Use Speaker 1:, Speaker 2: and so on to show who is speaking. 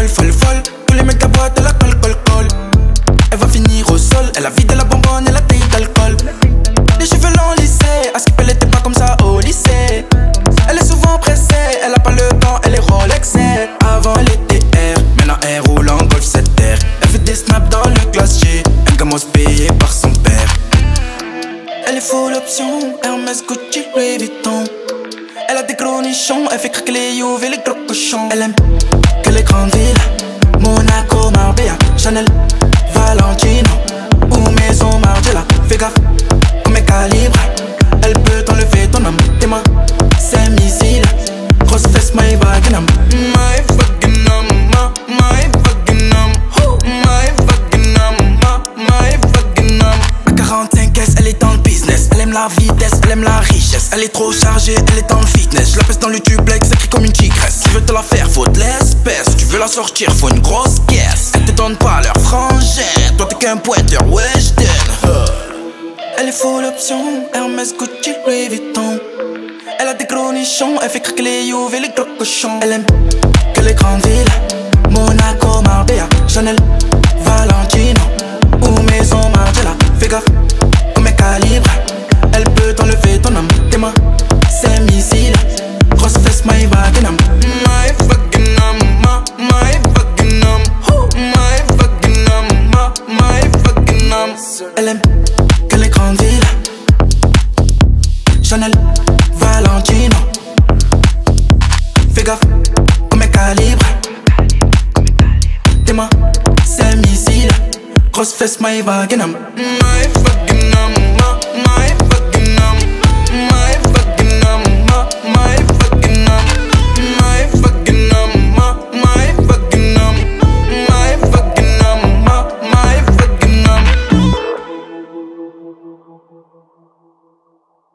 Speaker 1: folle. Tous les mecs de la boîte, elle a colle. Elle va finir au sol, elle a vidé la bonbonne et la taille d'alcool. Les cheveux longs lissés, à ce qu'elle était pas comme ça au lycée. Elle est souvent pressée, elle a pas le temps, elle est Rolexée. Avant elle était R, maintenant elle roule en Golf 7R. Elle fait des snaps dans le classe G, un gamos payé par son père. Elle est full option, Hermès, Gucci, Louis Vuitton. Elle a des gros nichons, elle fait craquer les Youves et les gros cochons. Elle aime que les grandes villes, Monaco, Marbella, Chanel, Valentino ou Maison Margiela. Fais gaffe, comme mes calibres, elle peut t'enlever ton âme. Tes mains, c'est missile, grosse fesse, my Wagenham. My Wagenham, my Wagenham, my Wagenham, my Wagenham. À 45 S, elle est dans le business. Elle aime la vitesse, elle aime la richesse. Elle est trop chargée, elle est dans le fitness. Je la pèse dans le duplex, elle crie comme une tigresse. Tu veux te la faire, faut de l'espèce. Tu veux la sortir, faut une grosse caisse. Elle te donne pas leur frangin, toi t'es qu'un pointeur, ouais j't'aime. Elle est full option, Hermès, Gucci, Louis Vuitton. Elle a des gros nichons, elle fait craquer les Youves et les gros cochons. Elle aime que les grandes villes, Monaco, Marbella, Chanel, Valentino ou Maison Margiela. Fais gaffe, comme mes calibres, elle peut t'enlever ton âme. Tes mains, c'est missile, grosse fesse, my Wagenham. My Wagenham, my Wagenham, my Wagenham, my Wagenham. Elle aime que les grandes villes, Chanel, Valentino. Fais gaffe, comme mes calibres, tes mains, c'est missile, grosse fesse, my Wagenham. My Wagenham.